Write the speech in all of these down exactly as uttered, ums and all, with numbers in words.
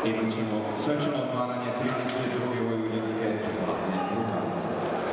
Imat ćemo svečano otvaranje trideset druge vojvodinske zlatne rukavice.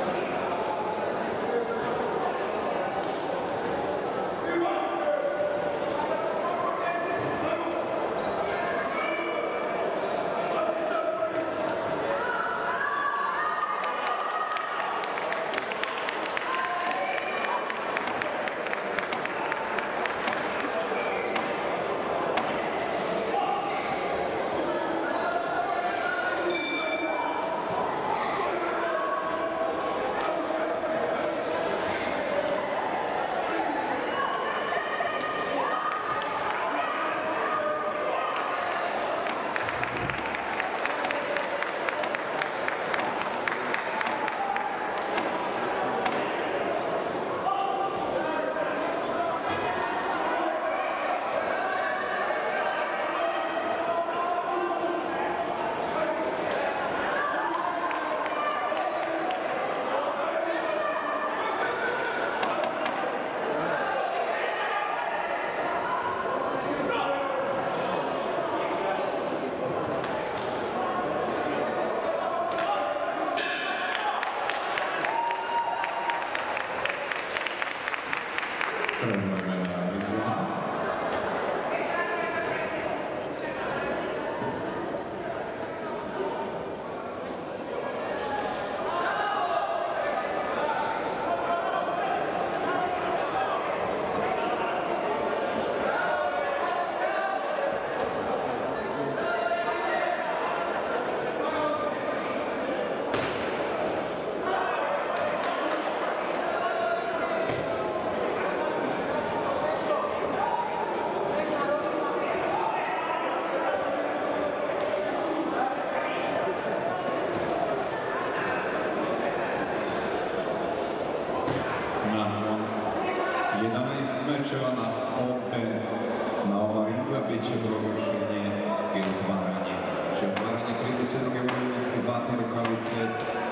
jedanaest mečeva na obe, na ova ringa bit će proglašenje i otvaranje. Će otvaranje trideset druge vojvodinske zlatne rukavice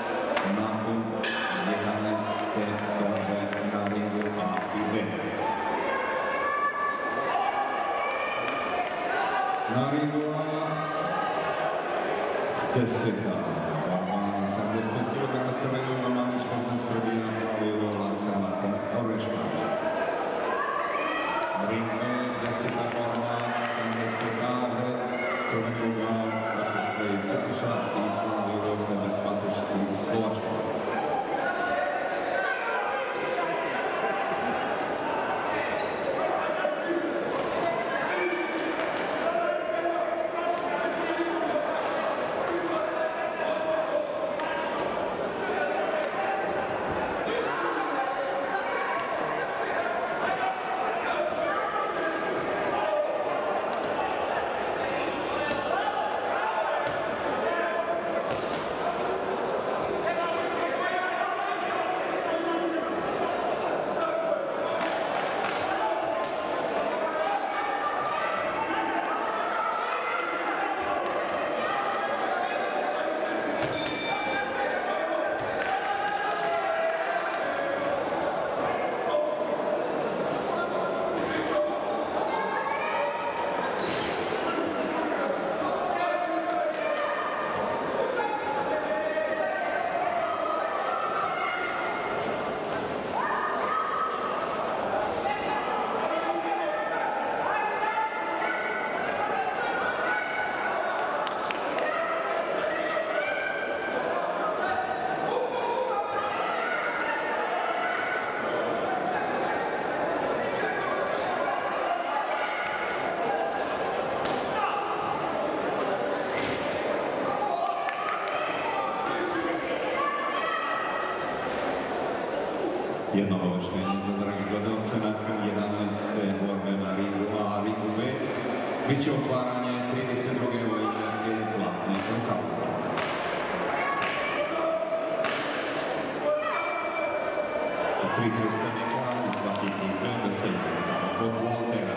nakon jedanaeste borbe na ringu A i B. Na ringu A deseta, osamdeset pet kilograma crveno Romanić Bogdan Srbija, Lilo Lansa Martin Oreška. Ring B, deseta borba, osamdeset pet kave, crveni ugao, osamdeset pet Crtiša i Lilo Sebe Spateški Slovačka. Jedno obaveštenje za dragi gledalce nakon jedanaeste borbe na ringu A, ringu B, bit će otvaranje trideset druge vojvodinske zlatne rukavice. Tri predstavnika svaki ekipe da se pod Voltera.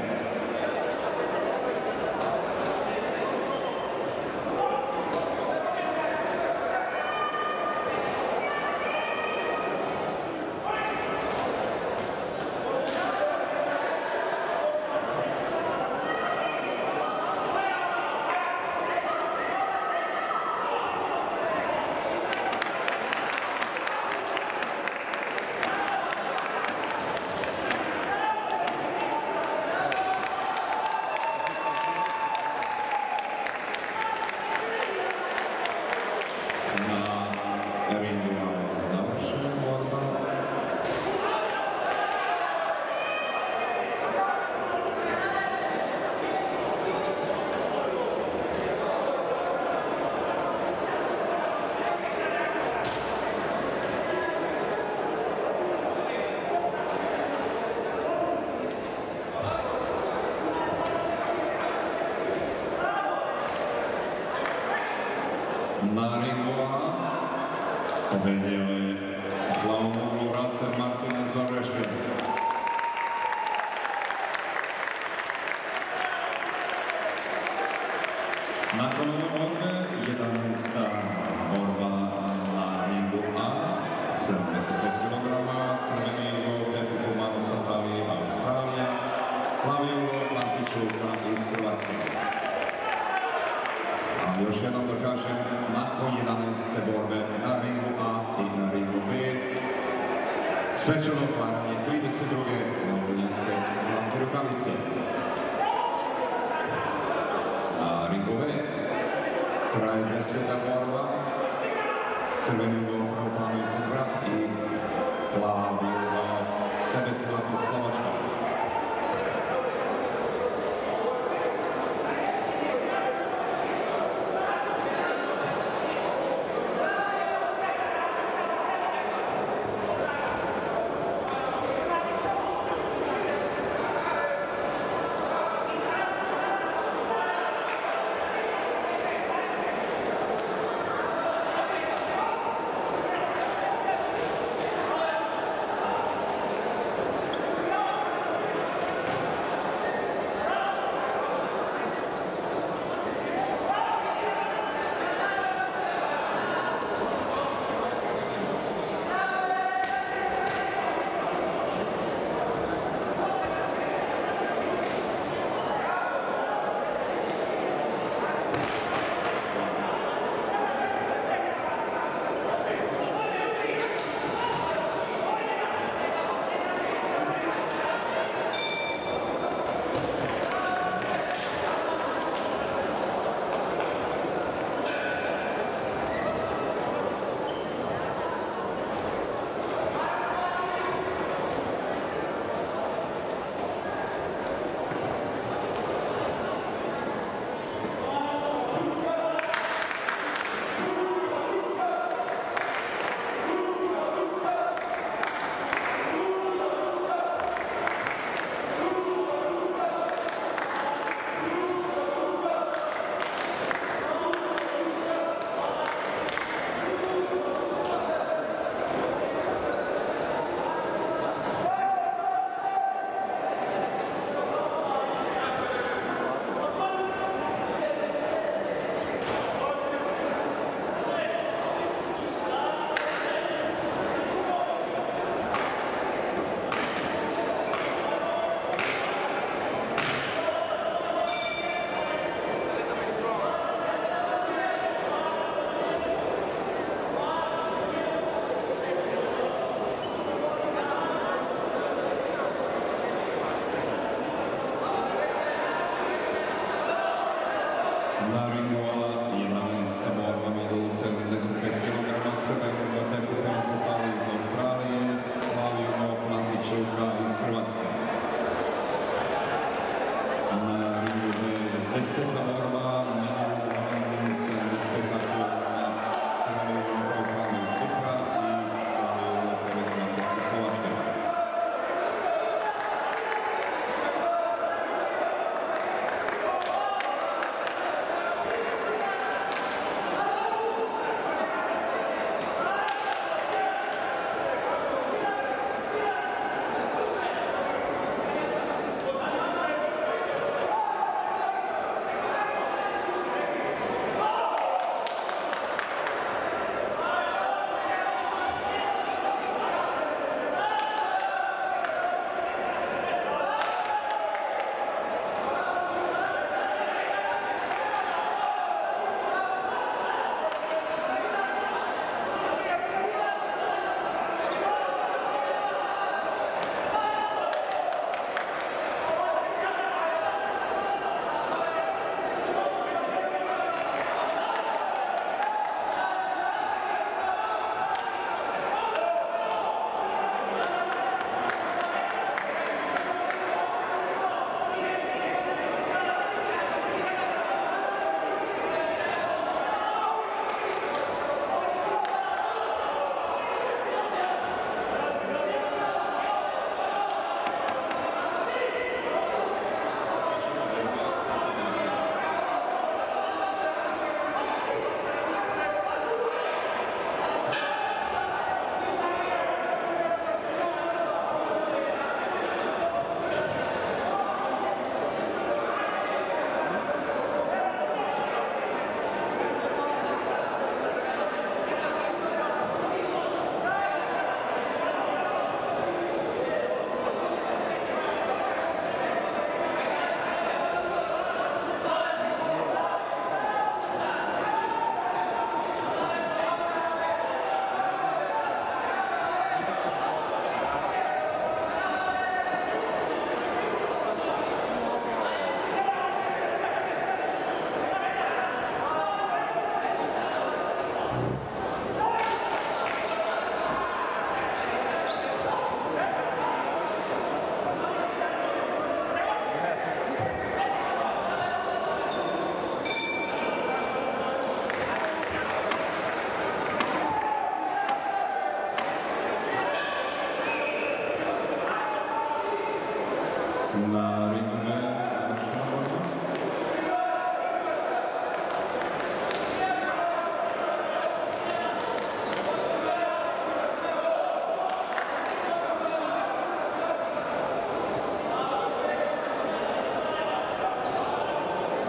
Na ringu A pobedil hlavu Racer Martinez Zavrešil. Na kolovém jedenáctá borba na ringu A, sedmdesát pět kilogramů, červený úhol Depu Mano Satali Austrálie, hlavní úhol Antičovka i Slovakia. A još jednom da kažem, nakon jedenaeste borbe na ringu A i na ringu B, svečano otvaranje trideset druge novovinske zlatne rukavice. Na ringu B traje deseta borba, crveni ugao Pravopanović Grad i plavi ugao Sebeslavati Slovačka.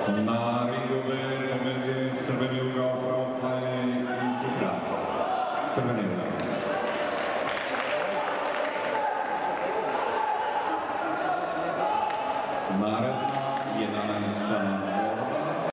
Na ringové pomedzi Crvený úgal Frauenheim i Cifra. Crvený úgal.